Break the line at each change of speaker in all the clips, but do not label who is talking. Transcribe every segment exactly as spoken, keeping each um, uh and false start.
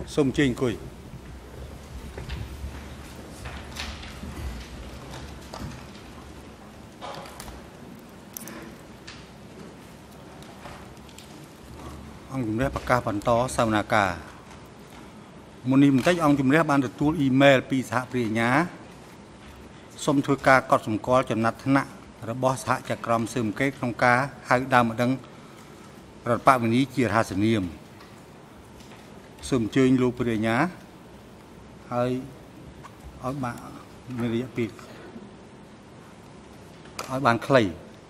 សូមជើញអង្គុយអង្គជំនះប្រកាសបន្តសវនាការមុននេះបន្តិចអង្គជំនះបានទទួលអ៊ីមែលពីសហព្រះអាជ្ញាសូមធ្វើការកត់សម្គាល់ចំណាត់ថ្នាក់របស់សហចក្រមស៊ើបអង្កេតក្នុងការហៅដើមម្ដងរដ្ឋបវេនីជារហស្សនាមសូមអញ្ជើញលោកព្រះអាជ្ញាហើយឲ្យបានមានរយៈពេលឲ្យបានខ្លី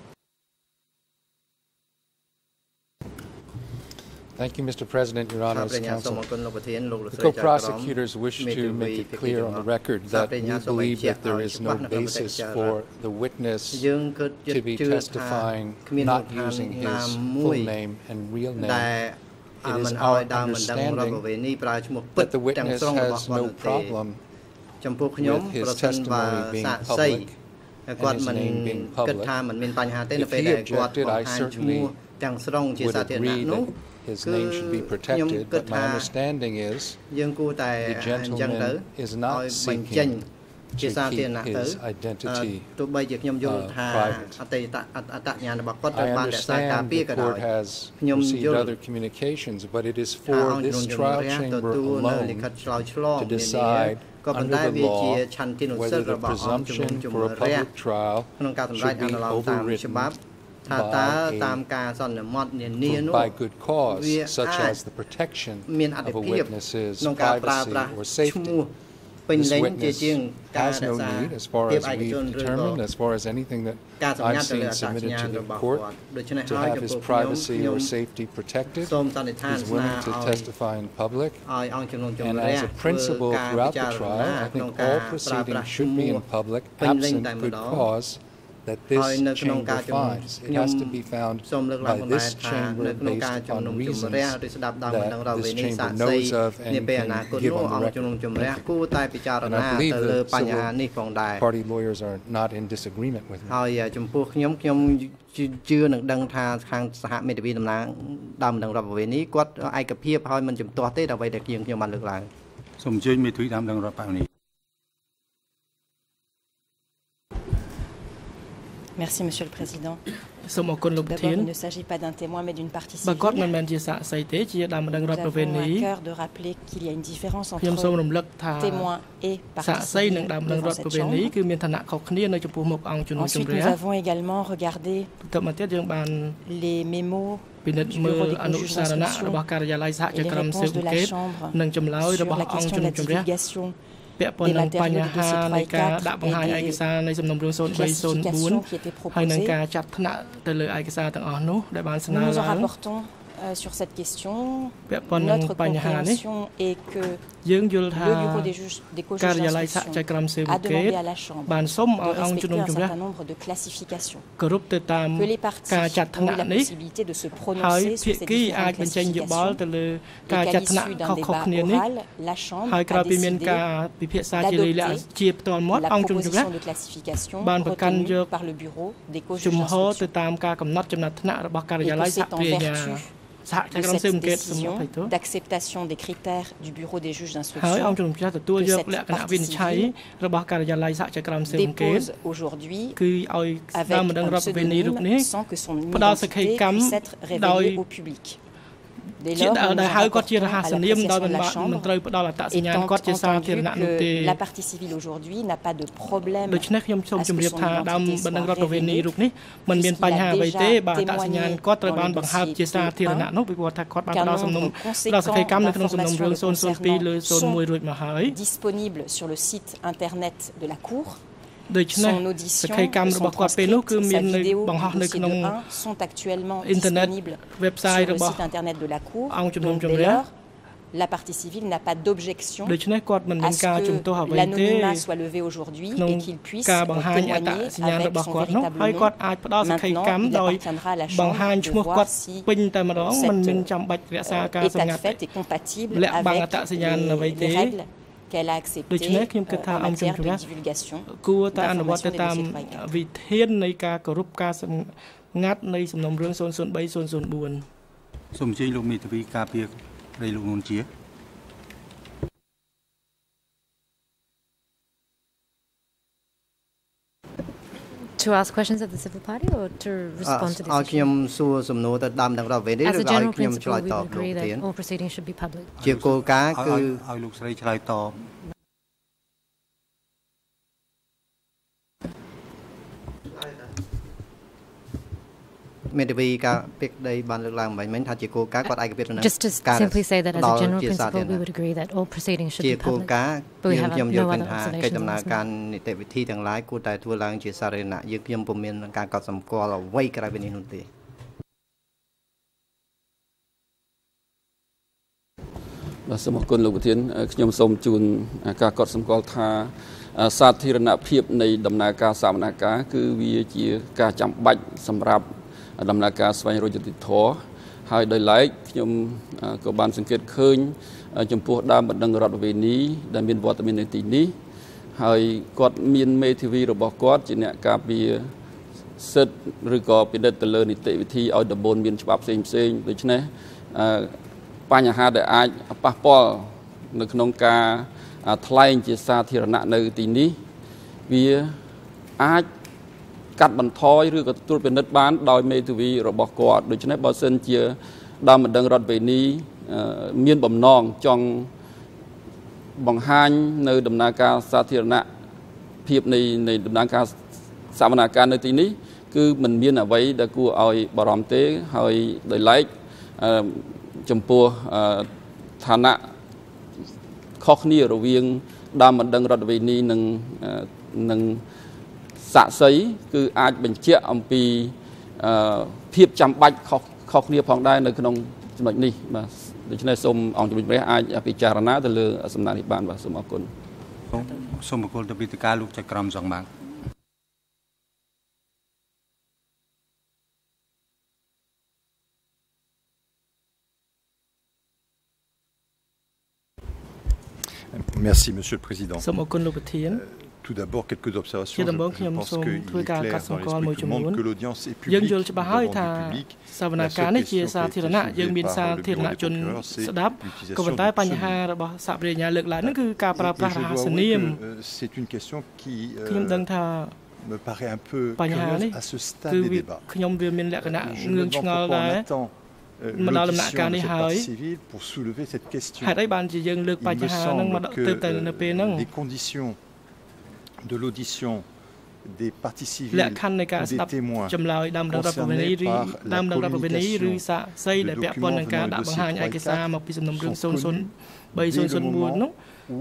Thank you, Mister President, Your Honor's Counsel. The co-prosecutors wish to make it clear on the record that we believe that there is no basis for the witness to be testifying not using his full name and real name. It is our understanding that the witness has no problem with his testimony being public and his name being public. If he objected, I certainly would agree that his name should be protected, but my understanding is the gentleman is not seeking to keep his identity uh, private. I understand the court has received other communications, but it is for this trial chamber alone to decide under the law whether the presumption for a public trial should be overridden by, by good cause, such as the protection of a witness's privacy or safety. This witness has no need, as far as we've determined, as far as anything that I've seen submitted to the court, to have his privacy or safety protected. He's willing to testify in public. And as a principle throughout the trial, I think all proceedings should be in public, absent good cause that this chamber finds. It has to be found by this chamber based upon reasons that this chamber knows of and can give on the record. And I believe the civil party lawyers are not in disagreement with me. ជឿនឹងដឹងថាខាងសហមេធាវីតំណាងដើមនឹងរដ្ឋបវេនីគាត់ឯកភាពហើយមិនជំទាស់ទេដើម្បីតែយើងខ្ញុំបានលើកឡើងសូមអញ្ជើញមេធាវីដើមនឹងរដ្ឋបវេនី
Merci, Monsieur le Président. D'abord, il ne s'agit pas d'un témoin, mais d'une partie civile. Nous avons à cœur de rappeler qu'il y a une différence entre témoin et partie civile devant cette chambre. Ensuite, nous avons également regardé les mémos du bureau des juges d'instruction et les réponses de la Chambre sur la question de la divulgation des matériaux du dossier Troïka et des classifications qui étaient proposées. Nous nous en rapportons euh, sur cette question. Notre compréhension est que le bureau des juges des co-juges d'instruction a demandé à la Chambre de respecter un certain nombre de classifications, que les parties ont eu la possibilité de se prononcer sur ces différentes classifications, et qu'à l'issue d'un débat oral, la Chambre a décidé d'adopter la proposition de classification retenue par le bureau des co-juges d'instruction, et que c'est en vertu de cette décision d'acceptation des critères du bureau des juges d'instruction que cette partie civile dépose aujourd'hui avec un pseudonyme sans que son identité puisse être révélée au public. Dès lors, nous nous rapportons à l'appréciation de la Chambre, étant entendu que la partie civile aujourd'hui n'a pas de problème à ce que son identité soit révélée, puisqu'il a déjà témoigné dans le dossier T un, qu'un nombre conséquent d'informations le concernant sont disponibles sur le site internet de la Cour. Son audition, son transcript, sa vidéo, le dossier de un sont actuellement disponibles sur le site internet de la Cour. Donc, dès lors, la partie civile n'a pas d'objection à ce que l'anonymat soit levé aujourd'hui et qu'il puisse témoigner avec son véritable nom. Maintenant, il appartiendra à la Chambre de voir si cet état de fait est compatible avec les, les règles qu'elle a acceptées euh, en matière de divulgation d'informations des dossiers Troïka.
To ask questions of the civil party or to respond to this issue?
As a general principle, we would agree that
all proceedings should be public.
ជាគោលការណ៍គឺឲ្យលោកស្រីឆ្លើយតប
Just to simply say that as a general principle, we would agree that all proceedings should be public. But we have no other observations on this.
បាទសូមអរគុណលោកប្រធានខ្ញុំសូមជូនការកត់សម្គាល់ថាសាធារណភាពនៃដំណើរការសវនកម្មគឺវាជាការចាំបាច់សម្រាប់ដំណើរការស្វែងរកយុត្តិធម៌ហើយដោយឡែកខ្ញុំក៏បានសង្កេតឃើញចំពោះដើមបណ្ដឹងរដ្ឋវិវេនីដែលមានវត្តមាននៅទីនេះហើយគាត់មានមេធាវីរបស់គាត់ជាអ្នកការពារសិទ្ធិឬក៏ពិនិត្យទៅលើនីតិវិធីឲ្យដំបូនមានច្បាប់ផ្សេងផ្សេងដូច្នេះបញ្ហាដែលអាចប៉ះពាល់នៅក្នុងការថ្លែងជាសាធារណៈនៅទីនេះវាអាចកាត់បន្ថយឬក៏ទទួលពិនិត្យបានដោយមេធាវីរបស់គាត់ដូច្នេះបើសិនជាដើមបណ្ដឹងរដ្ឋវេនីមានបំណងចង់បង្ហាញនៅដំណើរការសាធារណៈភាពនៃនៃដំណើរការសវនកម្មនៅទីនេះគឺមិនមានអ្វីដែលគួរឲ្យបារម្ភទេហើយដោយឡែកចំពោះឋានៈខុសគ្នារវាងដើមបណ្ដឹងរដ្ឋវេនីនិងនិងសាក់សីគឺអាចបញ្ជាក់អំពីភាពចាំបាច់ខុសខុសគ្នាផងដែរនៅក្នុងចំណុចនេះបាទដូច្នេះសូមអង្គជំនុំជម្រះអាចពិចារណាទៅលើសំណើនេះបានបាទសូមអរគុណ
សូមអរគុណទៅពីតការលោកចៅក្រមសង្មាក់
Merci, Monsieur le Président.
Euh,
tout d'abord, quelques observations. Je, je pense qu'il est clair dans l'esprit de tout le monde que l'audience est publique, devant du public. La seule question qui a été soulevée par le bureau des procureurs, c'est l'utilisation du pseudo. Et je dois avouer que c'est une question qui euh, me paraît un peu curieuse à ce stade des débats. Je me demande pourquoi on attend l'audition de cette partie civile pour soulever cette question. Il me semble que euh, les conditions de l'audition des parties civiles ou des témoins concernés par la communication de documents venant de dossier trois et quatre sont connus dès le moment où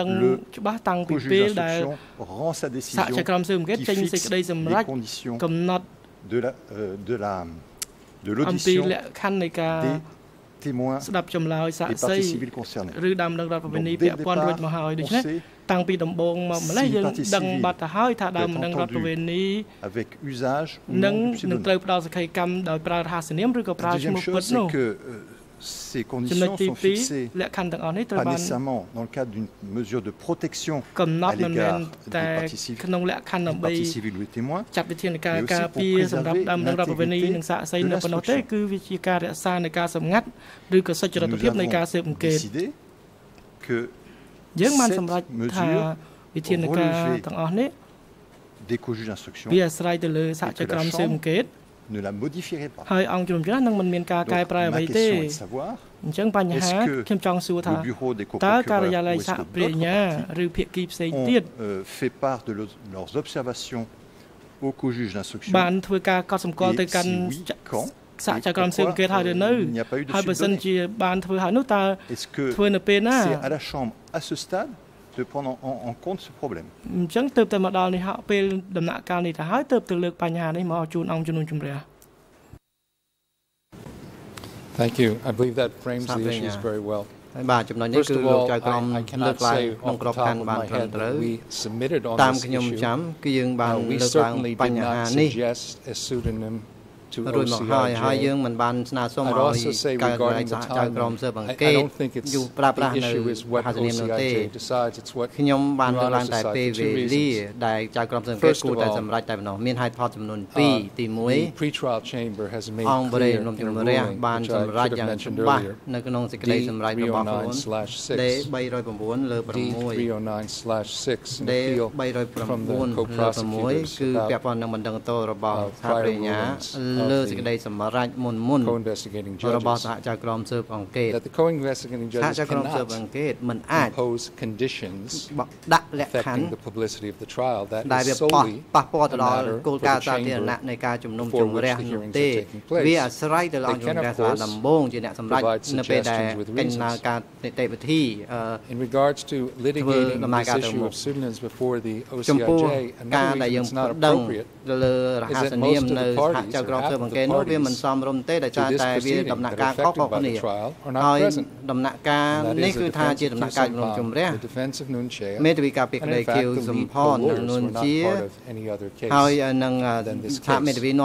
le juge d'instruction rend sa décision qui fixe les conditions de la, euh, de la de l'audition des témoins et parties civiles concernées. Donc, dès le départ, on sait
តាំងពីដំបូងមកម្លេះយើងដឹងបាត់ទៅហើយថាដើមបណ្ដឹងរដ្ឋវេនី
avec usage ou
នឹង
non du
នឹង
pseudonyme.
ត្រូវផ្ដល់សក្ខីកម្មដោយប្រើរហស្សនាមឬក៏ប្រើឈ្មោះពិតនោះ
Ces conditions sont fixées
លក្ខខណ្ឌទាំងអស់នេះត្រូវ
pas
បាន
nécessairement dans le cadre d'une mesure de protection
កំណ
à
ត់មិនមែន
l'égard
តែ
des parties civiles,
ក្នុងលក្ខខណ្ឌ
des
ដើម្បី
parties civiles ou des témoins,
ចាត់វិធានការ
mais aussi
ការ
pour
ពារសម្រាប់
préserver
ដើមបណ្ដឹងរដ្ឋវេនី
l'intégrité
និងសាកសី
de
នៅប៉ុណ្ណោះទេ
l'instruction.
គឺវាជាការរក្សានៃការសម្ងាត់ឬក៏សុចរិត
Nous
ភាពនៃ
avons
ការស៊ើបអង្កេត
décidé que
យើងបាន
cette
សម្រេចថា
mesure
វិធានការទាំងអស់នេះ
des co-juges d'instruction
វាអាស្រ័យទៅលើសហជីវកម្មស៊ើបអង្កេត
ne la modifierait pas.
ហើយអង្គជំនុំជម្រះនឹងមិនមានការកែប្រែអ្វីទេ
Donc, ma question est de savoir
អញ្ចឹងបញ្ហា
est-ce que
ខ្ញុំចង់សួរថា
le bureau des
តើ
co-procureurs
ការិយាល័យ
ou est-ce
សហ
que
ប្រ
d'autres
ញ្ញា
parties
ឬភាគីផ្សេង
ont
ទៀត
euh, fait part de lo- leurs observations au co-juge d'instruction.
បានធ្វើការកត់សម្គាល់ទៅកាន់
Et si oui, quand
សហជីវកម្មស៊ើបអង្កេតហើយឬនៅ
il n'y a pas eu de
ហើយបើសិន
suite
ជាបានធ្វើហើយនោះតើ
Est-ce que
ធ្វើនៅពេលណា
c'est à la Chambre, à ce stade, de prendre en, en- en compte ce problème?
អញ្ចឹងទើបតែមកដល់នេះហើយពេលដំណាក់កាលនេះទៅហើយទើបទៅលើកបញ្ហានេះមកជូនអង្គជំនុំជម្រះ
Thank you. I believe that frames the issues very well.
ហើយបាទចំណុចនេះ
First
គឺ
of
លោក
all,
ចៅក្រម
I, I
លើ
cannot
កឡើង
say
ក្នុង
off
ក្រប
the
ខ័
top
ណ្ឌ
of
បាន
my
ត្រឹម
head
ត្រូវ
that we submitted on
តាម
this
ខ្ញុំ
issue.
ចាំគឺយើងបាន
Uh, we
លើកឡើង
certainly did
បញ្ហា
not
នេះ
suggest a pseudonym to O C I J. I'd also say regarding the timing, I, I don't think it's the issue is what O C I J decides, it's what Your Honor decides for two reasons. First of all, uh, the pretrial chamber has made clear in a ruling, which I should have mentioned earlier, D three oh nine slash six, D three oh nine slash six, an appeal from the co-prosecutors about uh, prior rulings of the co-investigating judges, that the co-investigating judges cannot impose conditions affecting the publicity of the trial. That is solely a matter for the chamber for which the hearings are taking place. They can, of course, provide suggestions with reasons. In regards to litigating this issue of pseudonyms before the O C I J, another reason it's not appropriate is that most of the parties, or half of the parties to this proceeding that are affected by the trial are not present. And that is the defense of Khieu Samphan, the defense of Nuon Chea, and in fact the lead co-lawyers were not part of any other case than this case.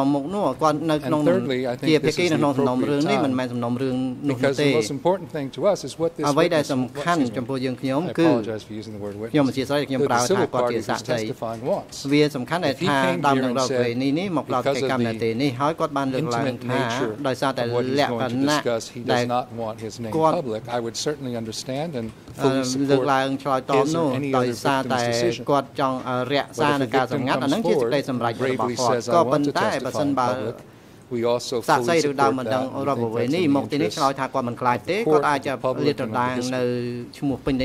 And thirdly, I think this is the appropriate time, because the most important thing to us is what this witness, what, excuse me, I apologize for using the word witness, that the civil party who's testifying wants. If he came here and said, because of the intimate nature of what he's going to discuss, he does not want his name public, I would certainly understand and fully support his or any other victim's decision. But if a victim comes forward and bravely says, I want to testify in public, we also fully support that, and we think that's in the interest of the court, the public, and of the district.
Can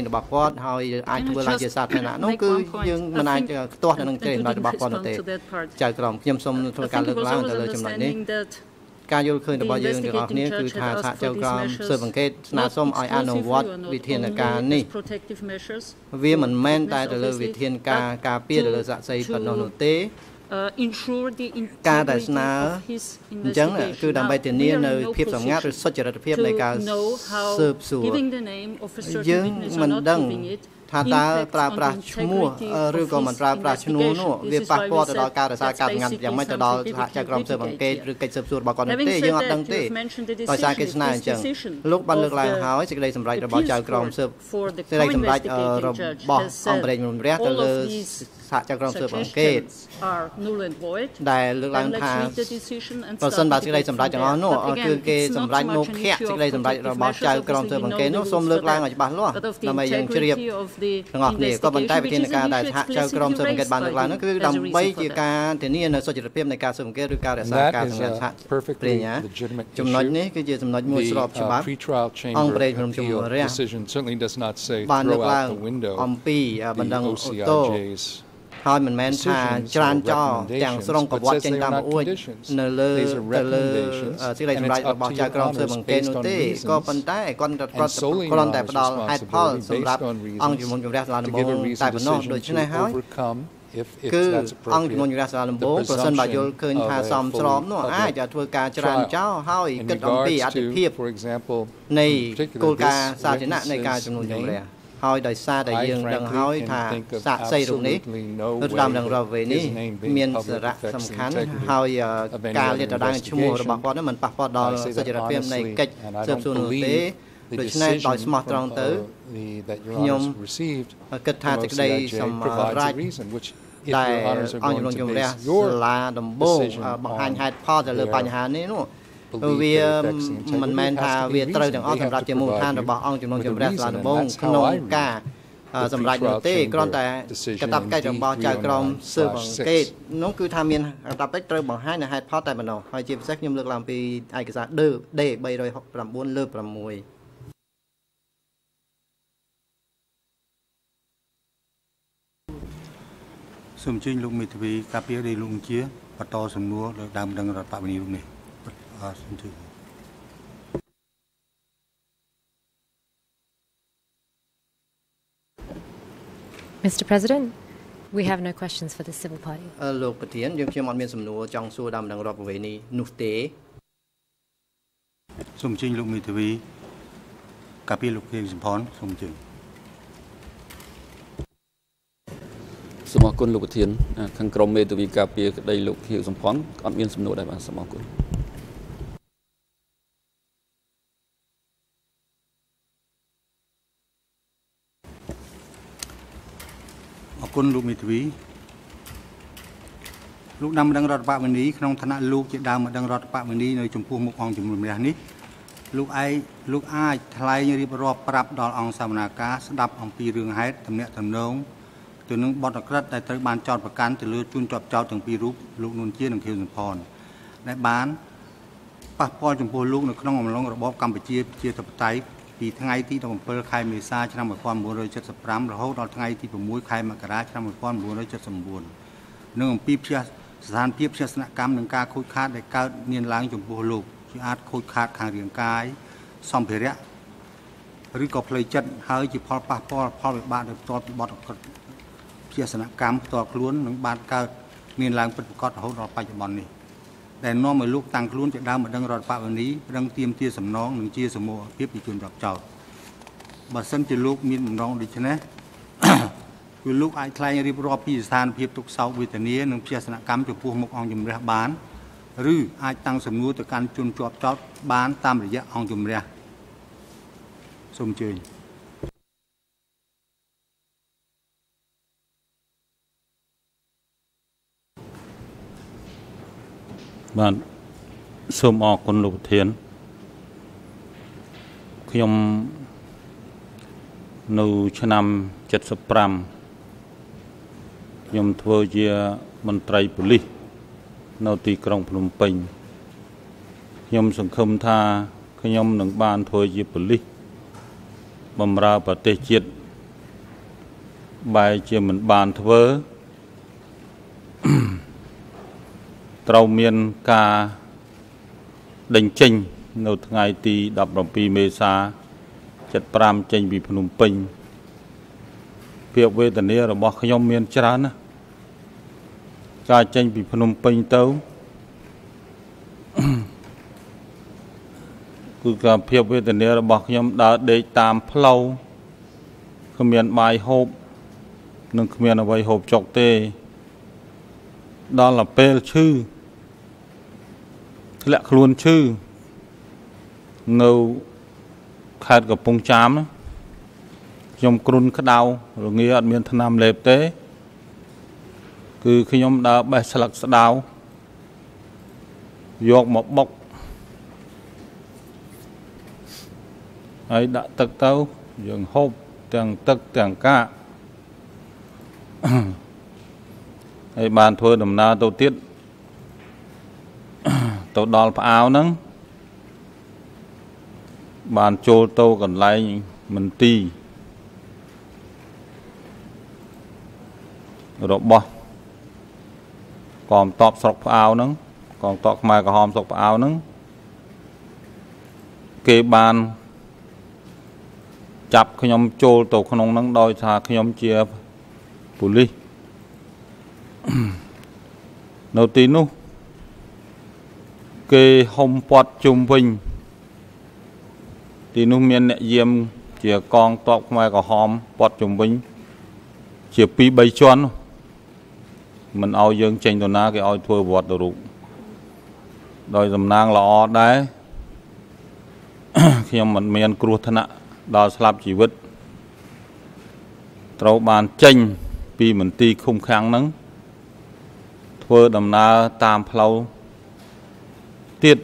I just make one point? I think, and, and you didn't respond to that part. I think it was always understanding that
ការយល់ឃើញរបស់យើងទាំងអស់គ្នាគឺថាសហជីវកម្មស៊ើបអង្កេតស្នើសុំឲ្យអនុវត្តវិធានការនេះវាមិនមែនតែទៅលើវិធានការការពារទៅលើសាក្សីប៉ុណ្ណោះនោះទេការដែលស្នើអញ្ចឹងគឺដើម្បីធានានៅភាពសម្ងាត់ឬសុចរិតភាពនៃការស៊ើបសួរយើងមិនដឹងថាតើប្រើប្រាស់ឈ្មោះឬក៏មិនប្រើប្រាស់ឈ្មោះនោះវាប៉ះពាល់ទៅដល់ការរក្សាការងាត់យ៉ាងម៉េចទៅដល់សហជីវកម្មស៊ើបអង្កេតឬកិច្ចស៊ើបសួររបស់គាត់នោះទេយើងអត់ដឹងទេដោយសារគេស្នើអញ្ចឹងលោកបានលើកឡើងហើយសេចក្តីសម្រេចរបស់ចៅក្រមស៊ើបសេចក្តីសម្រេចរបស់អង្គប្រេងរំរះទៅលើសហជីវកម្មស៊ើបអង្កេតដែលលើកឡើងថាប្រសិនបើសេចក្តីសម្រេចទាំងអស់នោះគឺគេសម្រេចមកខៈសេចក្តីសម្រេចរបស់ចៅក្រមស៊ើបអង្កេតនោះសូមលើកឡើងឲ្យច្បាស់លាស់ដើម្បីយើងជ្រាបទាំងអស់គ្នាក៏ប៉ុន្តែវិធានការដែលសហចៅក្រមស៊ើបអង្កេតបានលើកឡើងនោះគឺដើម្បីជាការធានានូវសុចរិតភាពនៃការស៊ើបអង្កេតឬការរក្សាការសម្ងាត់សហប្រញ្ញាចំណុចនេះគឺជាចំណុចមួយស្របច្បាប់អង្គប្រេងរំជំរះបានលើកឡើងអំពីបណ្ដឹងអូតូហើយមិនមែនថាច្រានចោលទាំងស្រុងកវត្តចេញតាមអួយនៅលើទៅលើសេចក្តីសម្រេចរបស់ចៅក្រមស៊ើបអង្កេតនោះទេក៏ប៉ុន្តែគាត់គាត់គ្រាន់តែផ្ដល់ហេតុផលសម្រាប់អង្គជំនុំជម្រះសាលាដំបងតែប៉ុណ្ណោះដូច្នេះហើយគឺអង្គជំនុំជម្រះសាលាដំបងប្រសិនបើយល់ឃើញថាសមស្របនោះអាចធ្វើការច្រានចោលហើយគិតអំពីអត្ថប្រយោជន៍នៃគោលការណ៍សាធារណៈនៃការជំនុំជម្រះហើយដោយសារតែយើងដឹងហើយថាសាក្សីរូបនេះនៅតាមនឹងរវេនេះមានសារៈសំខាន់ហើយការលាតត្រដាងឈ្មោះរបស់គាត់នេះមិនប៉ះពាល់ដល់សុចរិតភាពនៃកិច្ចស៊ើបសួរនោះទេដូច្នេះដោយស្មោះត្រង់ទៅខ្ញុំគិតថាសេចក្តីសម្រេចដែលអង្គជំនុំជម្រះសាលាដំបងបង្ហាញហេតុផលទៅលើបញ្ហានេះនោះវាមិនមែនថាវាត្រូវទាំងអស់សម្រាប់ជាមូលដ្ឋានរបស់អង្គជំនុំជម្រះសាលាដំបងក្នុងការសម្រាប់នោះទេគ្រាន់តែកាតព្វកិច្ចរបស់ចៅក្រមស៊ើបអង្កេតនោះគឺថាមានកាតព្វកិច្ចត្រូវបង្ហាញនៅហេតុផលតែប៉ុណ្ណោះហើយជាពិសេសខ្ញុំលើកឡើងពីឯកសារ D 369 លើក6
សូមអញ្ជើញលោកមេធាវីការពារដីលោកជាបន្តសំណួរលើដើមដឹងរដ្ឋបវេនីរូបនេះអរសូមជឿ
Mister President, we have no questions for the civil party.
លោកប្រធានយើងខ្ញុំអត់មានសំណួរចង់សួរដើមដឹងរដ្ឋបវេនីនោះទេ
សូមអញ្ជើញលោកមេធាវីការពារលោកខៀវសំផនសូមអញ្ជើញ
សូមអរគុណលោកប្រធានខាងក្រុមមេធាវីការពារក្តីលោកខៀវសំផនអត់មានសំណួរដែរបាទសូមអរគុណ
គុណលោកមេធាវីលោកដើមម្ដងរដ្ឋបវេនីក្នុងឋានៈលោកជាដើមម្ដងរដ្ឋបវេនីនៅចំពោះមុខអង្គជំនុំជម្រះនេះលោកឯងលោកអាចថ្លែងរៀបរាប់ប្រាប់ដល់អង្គសវនាការស្ដាប់អំពីរឿងហេតុទំនាក់ទំនងទៅនឹងបទអក្រិតដែលត្រូវបានចោទប្រកាន់ទៅលើជួនជាប់ចោទទាំងពីររូបលោកនួនជានិងខៀវសំផនដែលបានប៉ះពាល់ចំពោះលោកនៅក្នុងអំឡុងរបបកម្ពុជាជាធិបតេយ្យពីថ្ងៃទីដប់bảyខែមេសាឆ្នាំmột nghìn chín trăm bảy mươi lămរហូតដល់ថ្ងៃទីsáuខែមករាឆ្នាំmột nghìn chín trăm bảy mươi chínនិងអំពីស្ថានភាពជាស្នកម្មនឹងការខូចខាតដែលកើតមានឡើងចំពោះលោកជាអាចខូចខាតខាងរាងកាយសម្ភារៈឬក៏ផ្លូវចិត្តហើយជាផលប៉ះពាល់ផលវិបាកដែលផ្ទាល់ពីបទអក្រិតជាស្នកម្មផ្ទាល់ខ្លួននឹងបានកើតមានឡើងពិតប្រាកដរហូតដល់បច្ចុប្បន្ននេះដែលនាំឲ្យលោកតាំងខ្លួនជាដើមម្ដងរដ្ឋបវេនីប្រឹងទាមទារសំណងនិងជាសមូហភាពពីជនរាប់ចោតបើសិនជាលោកមានបំណងដូច្នេះគឺលោកអាចថ្លែងរៀបរាប់ពីស្ថានភាពទុក្ខសោកវេទនានិងជាស្នកម្មចំពោះមុខអង្គជំរះបានឬអាចតាំងសំណួរទៅកាន់ជនជាប់ចោតបានតាមរយៈអង្គជំរះសូមអញ្ជើញ
បាទសូមអរគុណលោកប្រធានខ្ញុំនៅឆ្នាំ七十五ខ្ញុំធ្វើជាមន្ត្រីប៉ូលីសនៅទីក្រុងភ្នំពេញខ្ញុំសង្ឃឹមថាខ្ញុំនឹងបានធ្វើជាប៉ូលីសបម្រើប្រទេសជាតិបែរជាមិនបានធ្វើត្រូវមានការដេញចេញនៅថ្ងៃទីដប់bảyមេសា七十五ចេញពីភ្នំពេញភាពវេទនារបស់ខ្ញុំមានច្រើនណាស់ការចេញពីភ្នំពេញទៅគឺការភាពវេទនារបស់ខ្ញុំដើរដេកតាមផ្លូវគ្មានបាយហូបនិងគ្មានអ្វីហូបចុកទេដល់ពេលឈឺធ្លាក់ខ្លួនឈឺនៅខេត្តកំពង់ចាមខ្ញុំគ្រុនក្តៅរងាអត់មានថ្នាំលេបទេគឺខ្ញុំដើរបេះស្លឹកស្តៅយកមកបុកហើយដាក់ទឹកទៅយើងហូបទាំងទឹកទាំងកាកហើយបានធ្វើដំណើរទៅទៀតទៅដល់ផ្អាវហ្នឹងបានចូលទៅកន្លែងមន្ទីររបស់កងទ័ពស្រុកផ្អាវហ្នឹងកងទ័ពខ្មែរក្រហមស្រុកផ្អាវហ្នឹងគេបានចាប់ខ្ញុំចូលទៅក្នុងហ្នឹងដោយថាខ្ញុំជាប៉ូលីសនៅទីនោះគេហុំព័ទ្ធជុំវិញទីនោះមានអ្នកយាមជាកងទ័ពខ្មែរក្រហមព័ទ្ធជុំវិញជាពីរបីជាន់មិនឲ្យយើងចេញទៅណាគេឲ្យធ្វើវត្តទៅរូបដោយតំណាងល្អដែរខ្ញុំមិនមានគ្រោះថ្នាក់ដល់ស្លាប់ជីវិតត្រូវបានចេញពីមន្ទីរឃុំឃាំងហ្នឹងធ្វើដំណើរតាមផ្លូវទៀត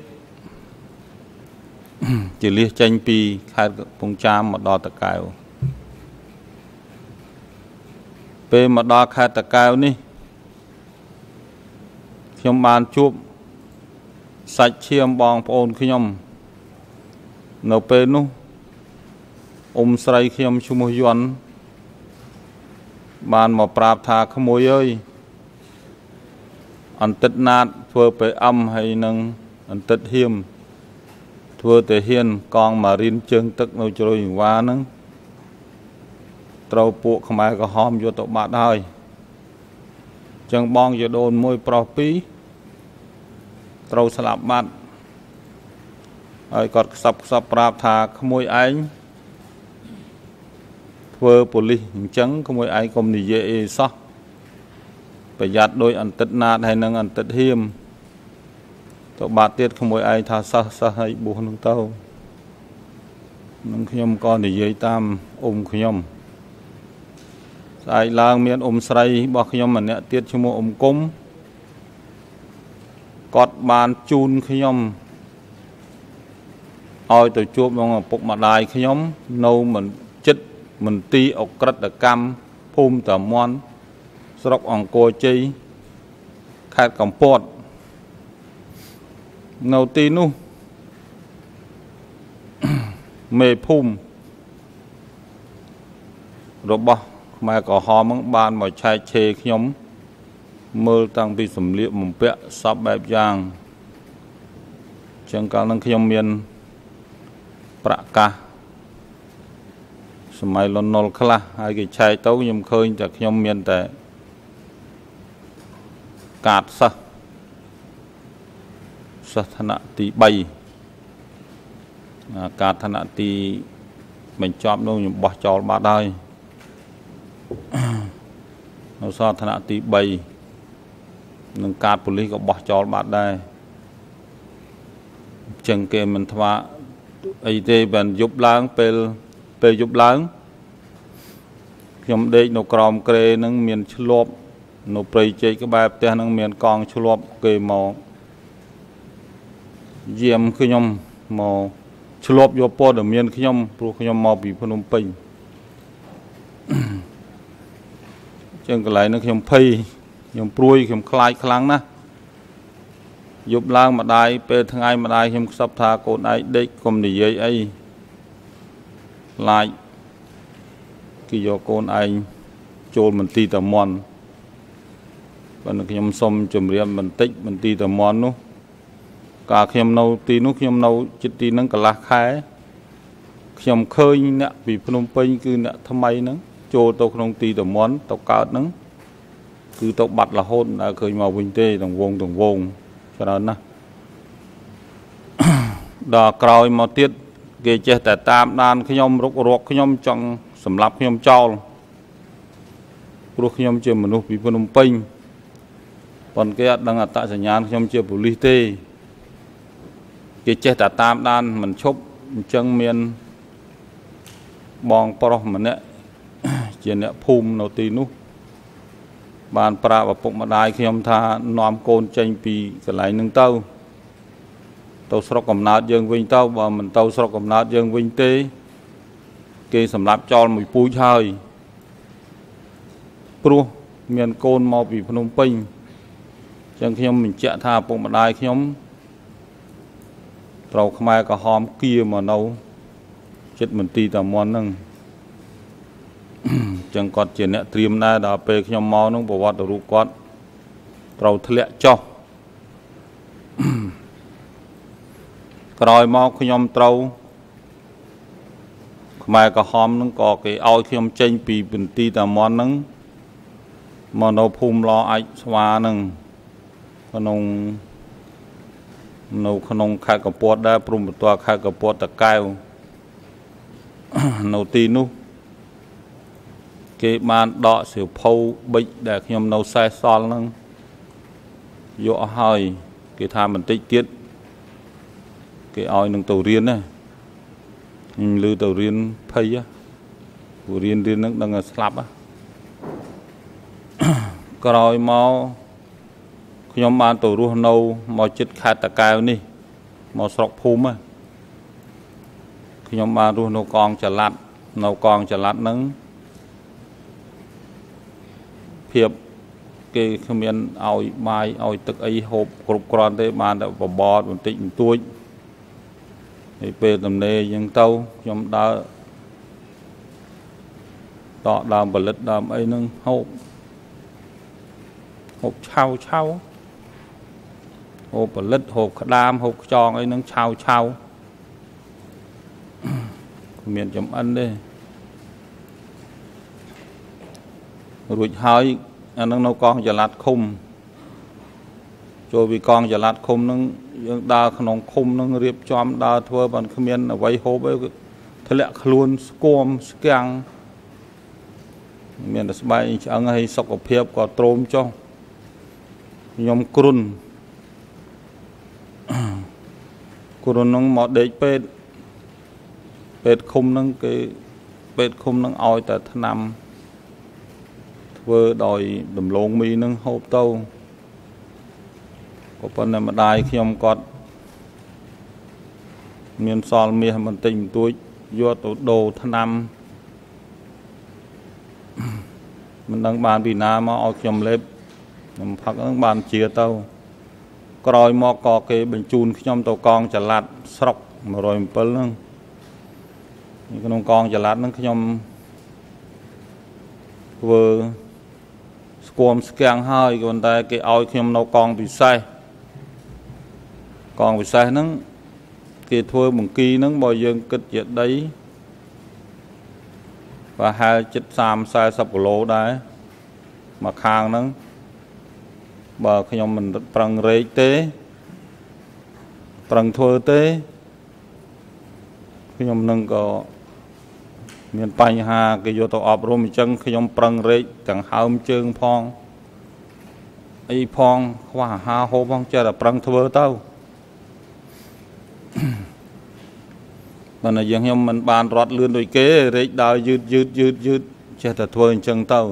ជាលះចេញពីខេត្តកំពង់ចាមមកដល់តាកែវពេលមកដល់ខេត្តតាកែវនេះខ្ញុំបានជួបសាច់ឈាមបងប្អូនខ្ញុំនៅពេលនោះអ៊ំស្រីខ្ញុំឈ្មោះយន់បានមកប្រាប់ថាក្មួយអើយអន្តិតណាតធ្វើពេអឹមហើយនឹងអន្តិតហៀមធ្វើតែហ៊ានកងម៉ារីនជើងទឹកនៅជ្រោយចង្វាហ្នឹងត្រូវពួកខ្មែរក្រហមយកទៅបាត់ហើយចឹងបងជាដូនមួយប្រុសពីរត្រូវស្លាប់បាត់ហើយគាត់ខ្សឹបខ្សឹបប្រាប់ថាក្មួយឯងធ្វើប៉ូលីសអញ្ចឹងក្មួយឯងកុំនិយាយអីសោះប្រយ័ត្នដោយអន្តិតណាតហើយនឹងអន្តិតហៀមទៅបាត់ទៀតក្មួយឯងថាសោះសោះហើយបួសនឹងទៅនឹងខ្ញុំក៏និយាយតាមអ៊ំខ្ញុំស្អែកឡើងមានអ៊ំស្រីរបស់ខ្ញុំម្នាក់ទៀតឈ្មោះអ៊ំគុំគាត់បានជូនខ្ញុំឲ្យទៅជួបនឹងឪពុកម្ដាយខ្ញុំនៅមិនចិត្តមន្ទីរអក្រិតកម្មភូមិតាមន់ស្រុកអង្គរជ័យខេត្តកំពតនៅទីនោះមេភូមិរបស់ខ្មែរក្រហមបានមកឆែកឆេរខ្ញុំមើលតាំងពីសម្លៀកបំពាក់សពបែបយ៉ាងចឹងកាលនឹងខ្ញុំមានប្រកាសសម័យលន់នល់ខ្លះហើយគេឆែកទៅខ្ញុំឃើញតែខ្ញុំមានតែកាតសិស្សសិស្សឋានៈទីបីកាតឋានៈទីបញ្ចប់នោះខ្ញុំបោះចោលបាត់ហើយនៅសល់ឋានៈទីបីនឹងកាតប៉ូលីសក៏បោះចោលបាត់ដែរអញ្ចឹងគេមិនថ្វាអីទេបានយប់ឡើងពេលពេលយប់ឡើងខ្ញុំដេកនៅក្រោមគ្រែនឹងមានឆ្លប់នៅព្រៃជែកក្បែរផ្ទះនឹងមានកងឆ្លប់គេមកយាមខ្ញុំមកឆ្លប់យកព័ត៌មានខ្ញុំព្រោះខ្ញុំមកពីភ្នំពេញចឹងកន្លែងនោះខ្ញុំភ័យខ្ញុំព្រួយខ្ញុំខ្លាចខ្លាំងណាស់យប់ឡើងម្ដាយពេលថ្ងៃម្ដាយខ្ញុំខ្សឹបថាកូនឯងដេកកុំនិយាយអីខ្លាចគេយកកូនឯងចូលមន្ទីរតាមន់បើខ្ញុំសុំជម្រាបបន្តិចមន្ទីរតាមន់នោះកាលខ្ញុំនៅទីនោះខ្ញុំនៅជិតទីហ្នឹងកន្លះខែខ្ញុំឃើញអ្នកពីភ្នំពេញគឺអ្នកថ្មីហ្នឹងចូលទៅក្នុងទីតាមន់ទៅកើតហ្នឹងគឺទៅបាត់រហូតដល់ឃើញមកវិញទេទាំងវងទាំងវងច្រើនណាស់ដល់ក្រោយមកទៀតគេចេះតែតាមដានខ្ញុំរុករកខ្ញុំចង់សម្លាប់ខ្ញុំចោលព្រោះខ្ញុំជាមនុស្សពីភ្នំពេញប៉ុន្តែគេអត់ដឹងអត្តសញ្ញាណខ្ញុំជាប៉ូលីសទេគេចេះតែតាមដានមិនឈប់អញ្ចឹងមានបងប្រុសម្នាក់ជាអ្នកភូមិនៅទីនោះបានប្រាប់ឪពុកម្ដាយខ្ញុំថានាំកូនចេញពីកន្លែងហ្នឹងទៅទៅស្រុកកំណើតយើងវិញទៅបើមិនទៅស្រុកកំណើតយើងវិញទេគេសម្លាប់ចោលមួយពូជហើយព្រោះមានកូនមកពីភ្នំពេញអញ្ចឹងខ្ញុំបញ្ជាក់ថាឪពុកម្ដាយខ្ញុំត្រូវខ្មែរក្រហមគៀមកនៅចិត្តមន្ទីរតាមន់ហ្នឹងចឹងគាត់ជាអ្នកត្រៀមដែរដល់ពេលខ្ញុំមកនោះប្រវត្តិរូបគាត់ត្រូវធ្លាក់ចុះក្រោយមកខ្ញុំត្រូវខ្មែរក្រហមហ្នឹងក៏គេឲ្យខ្ញុំចេញពីមន្ទីរតាមន់ហ្នឹងមកនៅភូមិឡអាចស្វាហ្នឹងក្នុងនៅក្នុងខេត្តកំពតដែរព្រំបន្ទាល់ខេត្តកំពតតាកែវនៅទីនោះគេបានដកសៀវភៅប៊ិចដែលខ្ញុំនៅសេសសល់ហ្នឹងយកអស់ហើយគេថាបន្តិចទៀតគេឲ្យនឹងទៅរៀនណាខ្ញុំឮទៅរៀនភ័យព្រោះរៀនរៀនហ្នឹងដឹងថាស្លាប់ក្រោយមកខ្ញុំបានទៅរស់នៅមកជិតខេត្តតាកែវនេះមកស្រុកភូមិខ្ញុំបានរស់នៅកងចល័តនៅកងចល័តហ្នឹងភាពគេគ្មានឲ្យបាយឲ្យទឹកអីហូបគ្រប់គ្រាន់ទេបានតែបបរបន្តិចបន្តួចហើយពេលដំណេរអញ្ចឹងទៅខ្ញុំដើរតកដើមផលិតដើមអីហ្នឹងហូបហូបឆៅឆៅហូបផលិតហូបក្តាមហូបខ្យងអីហ្នឹងឆៅឆៅគ្មានចំអិនទេរួចហើយអានឹងនៅកងចល័តឃុំចូលពីកងចល័តឃុំហ្នឹងយើងដើរក្នុងឃុំហ្នឹងរៀបចំដើរធ្វើបានគ្មានអ្វីហូបអីធ្លាក់ខ្លួនស្គមស្គាំងមានតែស្បែកឆ្អឹងហើយសុខភាពក៏ទ្រោមចុះខ្ញុំគ្រុនគ្រុនហ្នឹងមកដេកពេទ្យពេទ្យឃុំហ្នឹងគេពេទ្យឃុំហ្នឹងឲ្យតែថ្នាំធ្វើដោយដំឡូងមីនឹងហូបទៅក៏ប៉ុន្តែម្ដាយខ្ញុំគាត់មានសល់មាសបន្តិចបន្តួចយកទៅដូរថ្នាំមិនដឹងបានពីណាមកឲ្យខ្ញុំលេបខ្ញុំផឹកហ្នឹងបានជាទៅក្រោយមកក៏គេបញ្ជូនខ្ញុំទៅកងចល័តស្រុកmột không bảyហ្នឹងក្នុងកងចល័តហ្នឹងខ្ញុំធ្វើស្គមស្គាំងហើយក៏ប៉ុន្តែគេឲ្យខ្ញុំនៅកងពិសេសកងពិសេសហ្នឹងគេធ្វើបង្គីហ្នឹងបើយើងគិតជាដីប្រហែលជិតសាមสี่สิบគីឡូដែរមកខាងហ្នឹងបើខ្ញុំមិនប្រឹងរែកទេប្រឹងធ្វើទេខ្ញុំនឹងក៏មានបញ្ហាគេយកទៅអប់រំអញ្ចឹងខ្ញុំប្រឹងរែកទាំងហើមជើងផងអីផងខ្វះអាហារហូបផងចេះតែប្រឹងធ្វើទៅបើយើងខ្ញុំមិនបានរត់លឿនដូចគេរែកដើរយឺតយឺតយឺតយឺតចេះតែធ្វើអញ្ចឹងទៅ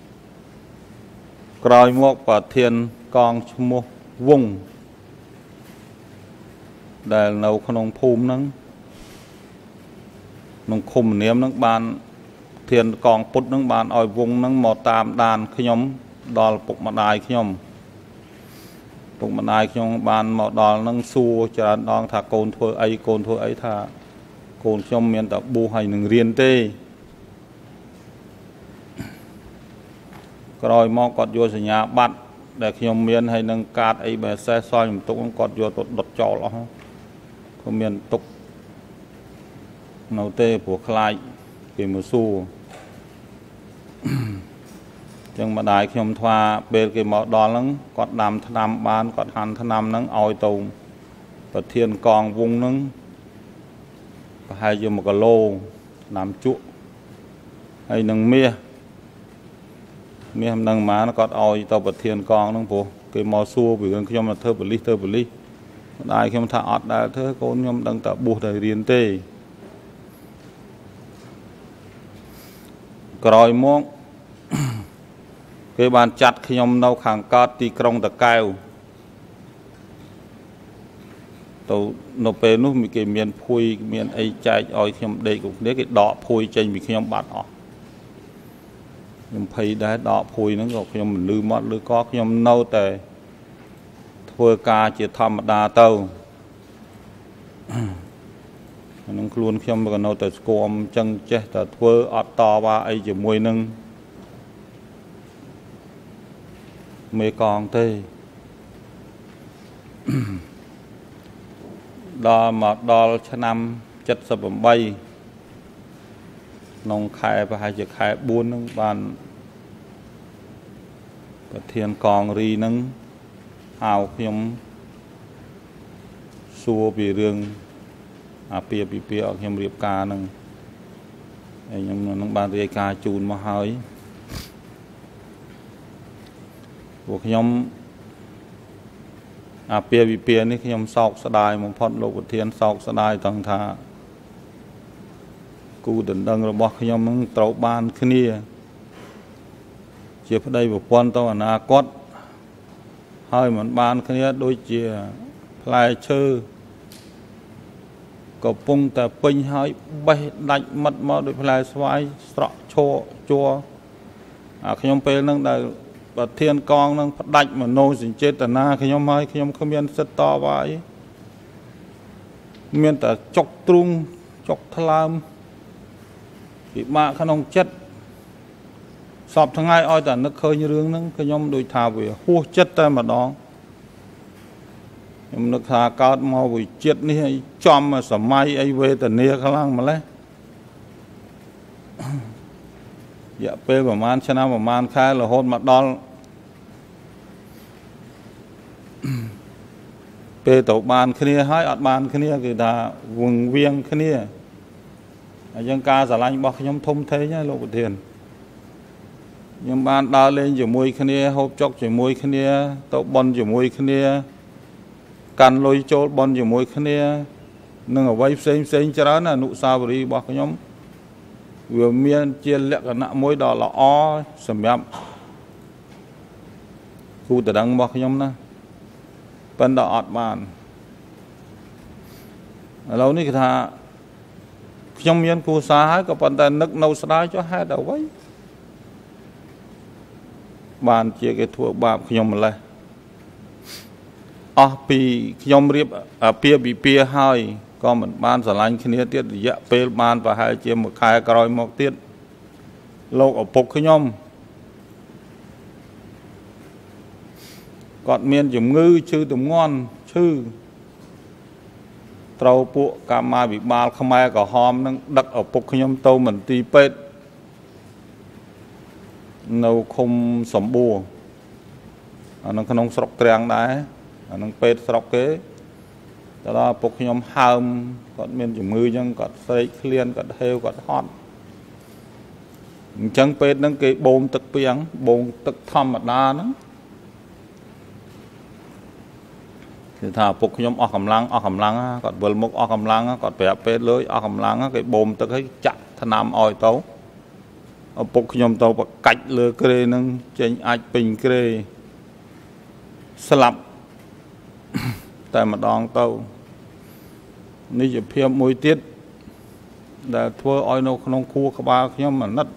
ក្រោយមកប្រធានកងឈ្មោះវងដែលនៅក្នុងភូមិហ្នឹងក្នុងឃុំនាមហ្នឹងបានធានកងពុតហ្នឹងបានឲ្យវងហ្នឹងមកតាមដានខ្ញុំដល់ពុកម្ដាយខ្ញុំពុកម្ដាយខ្ញុំបានមកដល់ហ្នឹងសួរច្រើនដងថាកូនធ្វើអីកូនធ្វើអីថាកូនខ្ញុំមានតែបួសហើយនឹងរៀនទេក្រោយមកគាត់យកសញ្ញាបត្រដែលខ្ញុំមានហើយនឹងកាតអីបែសេះសល់ខ្ញុំទុកគាត់យកទៅដុតចោលអស់គាត់មានទុកនៅទេព្រោះខ្លាចគេមកសួរចឹងម្ដាយខ្ញុំថ្វាពេលគេមកដល់ហ្នឹងគាត់ដាំថ្នាំបានគាត់ហាន់ថ្នាំហ្នឹងឲ្យទៅប្រធានកងវងហ្នឹងប្រហែលជាmộtគីឡូថ្នាំជក់ហើយនឹងមាសមាសមិនដឹងប៉ុន្មានគាត់ឲ្យទៅប្រធានកងហ្នឹងព្រោះគេមកសួរពីរឿងខ្ញុំទៅធ្វើប៉ូលីសធ្វើប៉ូលីសម្ដាយខ្ញុំថាអត់ដែរធ្វើកូនខ្ញុំដឹងតែបួសតែរៀនទេក្រោយមកគេបានចាត់ខ្ញុំនៅខាងកើតទីក្រុងតកែវទៅនៅពេលនោះគេមានភួយមានអីចែកឲ្យខ្ញុំដេកគ្រប់គ្នាគេដកភួយចេញពីខ្ញុំបាត់អស់ខ្ញុំភ័យដែរដកភួយហ្នឹងក៏ខ្ញុំមិនលឺមាត់លឺកខ្ញុំនៅតែធ្វើការជាធម្មតាទៅក្នុងខ្លួនខ្ញុំក៏នៅតែស្គមអញ្ចឹងចេះតែធ្វើអត់តវ៉ាអីជាមួយនឹងមេកងទេដល់មកដល់ឆ្នាំเจ็ดสิบแปดក្នុងខែប្រហែលជាខែbốnហ្នឹងបានប្រធានកងរីហ្នឹងហៅខ្ញុំសួរពីរឿងអាពាហ៍ពិពាហ៍ឲ្យខ្ញុំរៀបការហ្នឹងហើយខ្ញុំនឹងបានរាយការណ៍ជូនមកហើយពួកខ្ញុំអាពាហ៍ពិពាហ៍នេះខ្ញុំសោកស្ដាយបំផុតលោកប្រធានសោកស្ដាយទាំងថាគូដណ្ដឹងរបស់ខ្ញុំនឹងត្រូវបានគ្នាជាប្តីប្រពន្ធទៅអនាគតហើយមិនបានគ្នាដូចជាផ្លែឈើកំពុងតែពេញហើយបេះដាច់មិត្តមកដូចផ្លែស្វាយស្រក់ឈរជួអាខ្ញុំពេលហ្នឹងដែលប្រធានកងនឹងផ្ដាច់មโนសញ្ចេតនាខ្ញុំហើយខ្ញុំគ្មានសិទ្ធិតវ៉ាអីមានតែចុកទ្រូងចុកថ្លើមពិបាកក្នុងចិត្តសពថ្ងៃឲ្យតែនឹកឃើញរឿងហ្នឹងខ្ញុំដូចថាវាហួសចិត្តតែម្ដងខ្ញុំនឹកថាកើតមកវិជាតិនេះឲ្យចំសម័យអីវេទនាខ្លាំងម្ល៉េះរយៈពេលប្រហែលឆ្នាំប្រហែលខែរហូតមកដល់ពេលទៅបានគ្នាហើយអត់បានគ្នាគឺថាវងវៀងគ្នាអញ្ចឹងការស្រឡាញ់របស់ខ្ញុំធំធេងហើយលោកប្រធានខ្ញុំបានដើរលេងជាមួយគ្នាហូបចុកជាមួយគ្នាទៅបន់ជាមួយគ្នាកាន់លុយចូលបន់ជាមួយគ្នានឹងអ្វីផ្សេងផ្សេងច្រើនអនុស្សាវរីយ៍របស់ខ្ញុំវាមានជាលក្ខណៈមួយដ៏ល្អសម្រាប់គូតដឹងរបស់ខ្ញុំណាប៉ុន្តែអត់បានឥឡូវនេះគេថាខ្ញុំមានគូសារហើយក៏ប៉ុន្តែនឹកនៅស្ដាយចុះហេតុអ្វីបានជាគេធ្វើបាបខ្ញុំម្លេះអស់ពីខ្ញុំរៀបអាពាហ៍ពិពាហ៍ហើយក៏មិនបានស្រឡាញ់គ្នាទៀតរយៈពេលបានប្រហែលជាមួយខែក្រោយមកទៀតលោកឪពុកខ្ញុំគាត់មានជំងឺឈឺទម្ងន់ឈឺត្រូវពួកកម្មាភិបាលខ្មែរក្រហមនឹងដឹកឪពុកខ្ញុំទៅមន្ទីរពេទ្យនៅឃុំសម្បួរអានៅក្នុងស្រុកត្រាំងដែរអានឹងពេទ្យស្រុកគេតើដល់ឪពុកខ្ញុំហើមគាត់មានជំងឺអញ្ចឹងគាត់ស្រេកឃ្លានគាត់ហេវគាត់ហត់អញ្ចឹងពេទ្យហ្នឹងគេបូមទឹកពាំងបូមទឹកធម្មតាហ្នឹងគឺថាឪពុកខ្ញុំអស់កម្លាំងអស់កម្លាំងគាត់វិលមុខអស់កម្លាំងគាត់ប្រាប់ពេទ្យលើអស់កម្លាំងគេបូមទឹកឲ្យចាក់ថ្នាំឲ្យទៅឪពុកខ្ញុំទៅបកាច់លើក្រេហ្នឹងចេញអាចពេញក្រេស្លាប់តែម្ដងទៅនេះជាភាពមួយទៀតដែលធ្វើឲ្យនៅក្នុងខួរក្បាលខ្ញុំអាណិត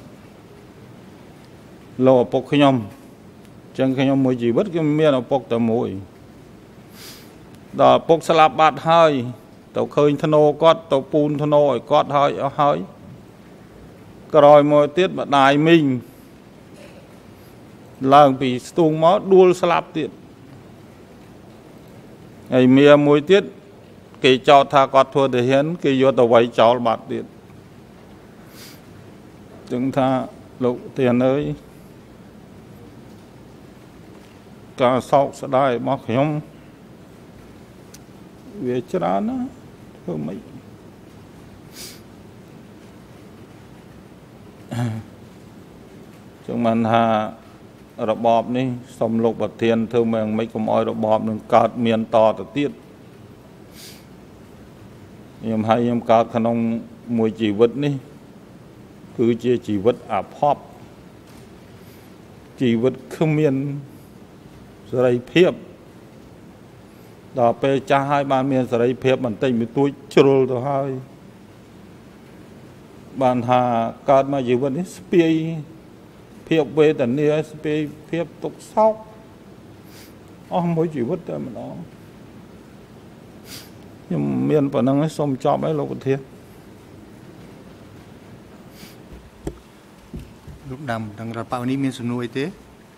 លោកឪពុកខ្ញុំអញ្ចឹងខ្ញុំមួយជីវិតគឺមានឪពុកតែមួយដល់ឪពុកស្លាប់បាត់ហើយទៅឃើញធ្នូគាត់ទៅពូនធ្នូឲ្យគាត់ហើយអស់ហើយក្រោយមកទៀតម្ដាយមីងឡើងពីស្ទូងមកដួលស្លាប់ទៀតហើយមីមួយទៀតគេចោទថាគាត់ធ្វើទាហានគេយកទៅវាយចោលបាត់ទៀតចឹងថាលោកទានអើយការសោកស្ដាយរបស់ខ្ញុំវាច្រើនណាស់ធ្វើម៉េចចឹងមិនថារបបនេះសូមលោកប្រធានធ្វើម៉េចមិនកុំឲ្យរបបនឹងកើតមានតទៅទៀតខ្ញុំហើយខ្ញុំកើតក្នុងមួយជីវិតនេះគឺជាជីវិតអភ័ព្វជីវិតគ្មានសេរីភាពដល់ពេលចាស់ហើយបានមានសេរីភាពបន្តិចបន្តួចជ្រុលទៅហើយបានថាកើតមកជីវិតនេះស្ពាយភាពវេទនាស្ពាយភាពទុក្ខសោកអស់មួយជីវិតតែម្ដងខ្ញុំមានប៉ុណ្ណឹងឯងសូមចប់ហើយលោកប្រធាន
លោកដាំដឹងរដ្ឋបាលនេះមានសំណួរអីទេ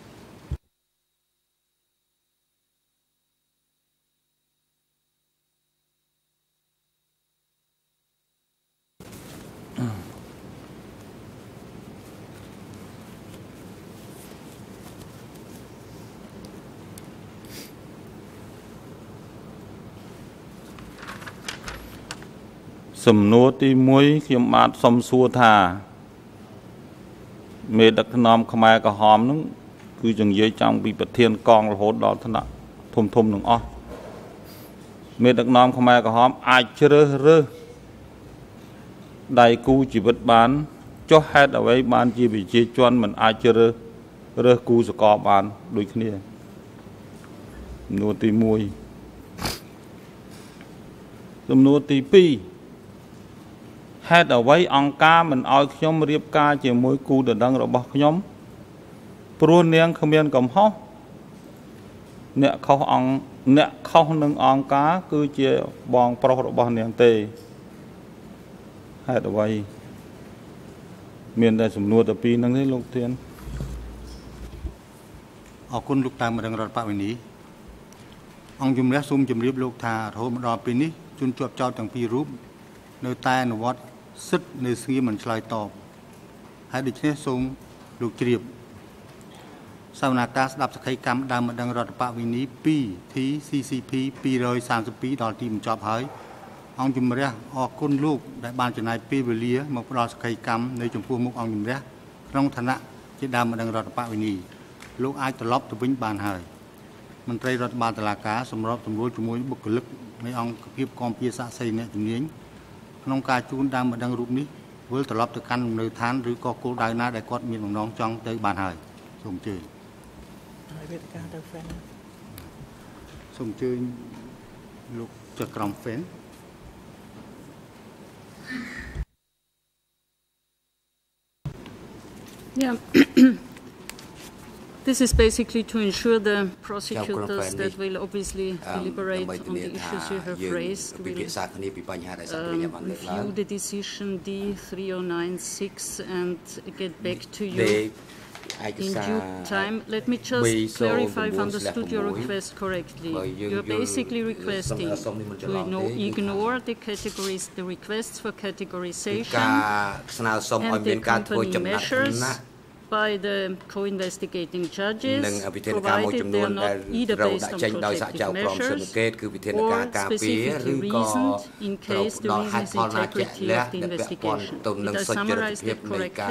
សំណួរទីមួយខ្ញុំបាទសុំសួរថាមេដឹកនាំខ្មែរក្រហមហ្នឹងគឺនិយាយចាំពីប្រធានកងរហូតដល់ថ្នាក់ធំធំទាំងអស់មេដឹកនាំខ្មែរក្រហមអាចជ្រើសរើសដៃគូជីវិតបានចុះហេតុអ្វីបានជាប្រជាជនមិនអាចជ្រើសរើសគូសកលបានដូចគ្នាសំណួរទីមួយសំណួរទីពីរហេតុអ្វីអង្គការមិនអោយខ្ញុំរៀបការជាមួយគូដណ្ដឹងរបស់ខ្ញុំព្រោះនាងគ្មានកំហុសអ្នកខុសអង្គអ្នកខុសនឹងអង្គការគឺជាបងប្រុសរបស់នាងទេហេតុអ្វីមានតែសំណួរតែពីរហ្នឹងទេលោកធាន
អរគុណលោកតាមម្ដងរដ្ឋបវេនីអង្គជំនះសូមជម្រាបលោកថារហូតមកដល់ពេលនេះជនជាប់ចោទទាំងពីររូបនៅតែអនុវត្តសិទ្ធិនៅស្ងៀមមិនឆ្លើយតបហើយដូច្នេះសូមលោកជ្រាបសវនកម្មស្ដាប់សក្ខីកម្មដើមម្ដងរដ្ឋបវេនីពីរ T C C P ពីររយសាមសិបពីរដល់ទីបញ្ចប់ហើយអង្គជំរះអរគុណលោកដែលបានចំណាយពេលវេលាមកផ្ដល់សក្ខីកម្មនៅចំពោះមុខអង្គជំរះក្នុងឋានៈជាដើមម្ដងរដ្ឋបវេនីលោកអាចត្រឡប់ទៅវិញបានហើយមន្ត្រីរដ្ឋបាលតុលាការសម្របសម្រួលជាមួយបុគ្គលិកនៃអង្គភាពគាំពារសាកសីអ្នកជំនាញក្នុងការជូនដើមម្ដងរូបនេះវិលត្រឡប់ទៅកាន់លំនៅឋានឬក៏គោលដៅណាដែលគាត់មានបំណងចង់ទៅបានហើយសូមអញ្ជើញសូមអញ្ជើញលោកចក្រម Fan.
Yeah. This is basically to ensure the prosecutors that will obviously deliberate on the issues you have raised, will um, review the decision D three oh nine six and get back to you in due time. Let me just clarify if I understood your request correctly. You're basically requesting to ignore the categories, the requests for categorization and the accompanying measures by the co-investigating judges, provided they are not either based on protective measures or specifically reasoned in case the reason is integrity of the investigation. Did I summarize that correctly?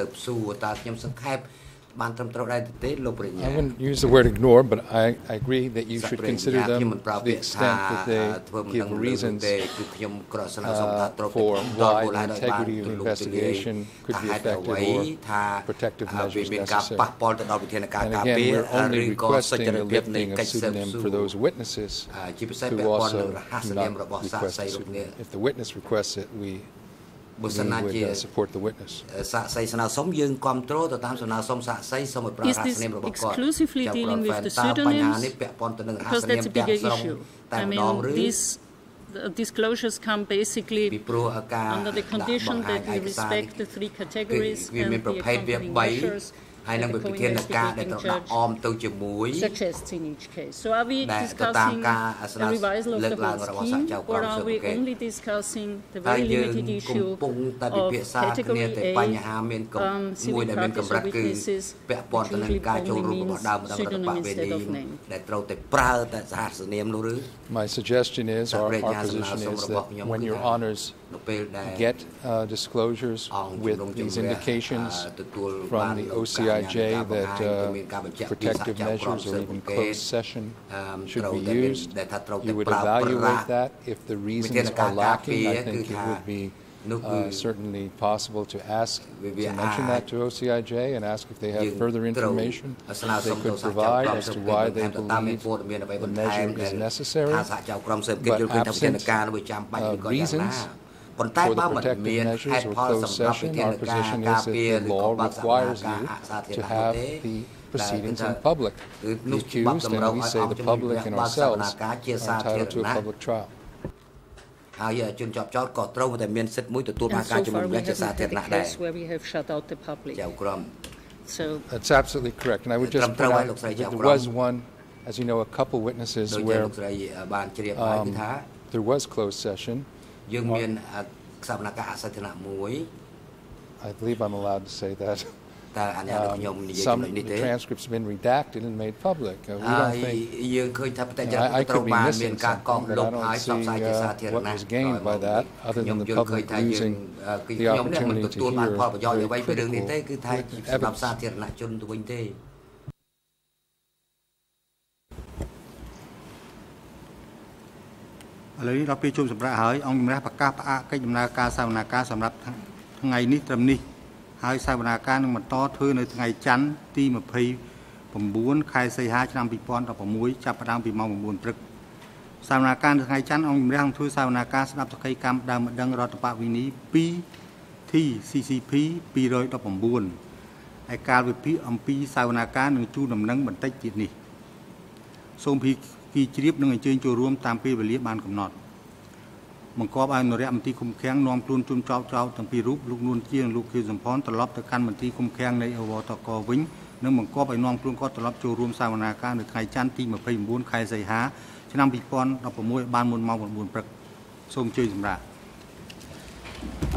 I wouldn't use the word ignore, but I, I agree that you should consider them to the extent that they give reasons uh, for why the integrity of the investigation could be affected or protective measures necessary. And again, we're only requesting the lifting of pseudonym for those witnesses who also do not request a pseudonym. If the witness requests it, we We would uh, support the witness.
Is this exclusively dealing with the pseudonyms? Because that's a bigger issue. I mean, these the disclosures come basically under the condition that we respect the three categories and the accompanying measures that the co-investigating judge suggests in each case. So are we discussing a revisal of the whole scheme, or are we only discussing the very limited issue of category A, um, civil parties or witnesses, which usually only means pseudonym instead of name?
My suggestion is, or our position is, that when your honors get uh, disclosures with these indications from the O C I J that uh, protective measures or even closed session should be used, you would evaluate that. If the reasons are lacking, I think it would be uh, certainly possible to ask, to mention that to O C I J and ask if they have further information they could provide as to why they believe the measure is necessary. But absent uh, reasons for the protective measures or closed session, our position is that the law requires you to have the proceedings in public. The accused, and we say the public and ourselves, are entitled to a public trial.
And so far we haven't had a case where we have shut out the public. So
that's absolutely correct. And I would just point out that there was one, as you know, a couple witnesses where um, there was closed session. I believe I'm allowed to say that. Um, some of the transcripts have been redacted and made public. Uh, we don't think, you know, I, I could be missing something, but I don't see uh, what was gained by that, other than the public losing the opportunity to hear very critical evidence.
ឥឡូវនេះដល់ពេលជួបសម្រាប់ហើយអង្គជំរះប្រកាសផ្អាកកិច្ចដំណើរការសវនាការសម្រាប់ថ្ងៃនេះត្រឹមនេះហើយសវនាការនឹងបន្តធ្វើនៅថ្ងៃច័ន្ទទី29ខែសីហាឆ្នាំ2016ចាប់ផ្ដើមពីម៉ោង9ព្រឹកសវនាការនៅថ្ងៃច័ន្ទអង្គជំរះនឹងធ្វើសវនាការស្ដាប់សក្ខីកម្មដើមម្ដងរដ្ឋបវេនី 2 T C C P 219ហើយការវិភាគអំពីសវនាការនឹងជួនដំណឹងបន្តិចទៀតនេះសូមពីគីជ្រាបនឹងអញ្ជើញចូលរួមតាមពេលវេលាបានកំណត់បង្គាប់ឲ្យនរៈមន្ត្រីគុំឃាំងនាំខ្លួនជនចោទចោទទាំងពីររូបលោកនួនជានិងលោកខៀវសំផនត្រឡប់ទៅកាន់មន្ត្រីគុំឃាំងនៃអវតកវិញនិងបង្គាប់ឲ្យនាំខ្លួនគាត់ត្រឡប់ចូលរួមសវនាការនៅថ្ងៃច័ន្ទទី29ខែសីហាឆ្នាំ2016បានមុនម៉ោង9ព្រឹកសូមអញ្ជើញសម្រាប់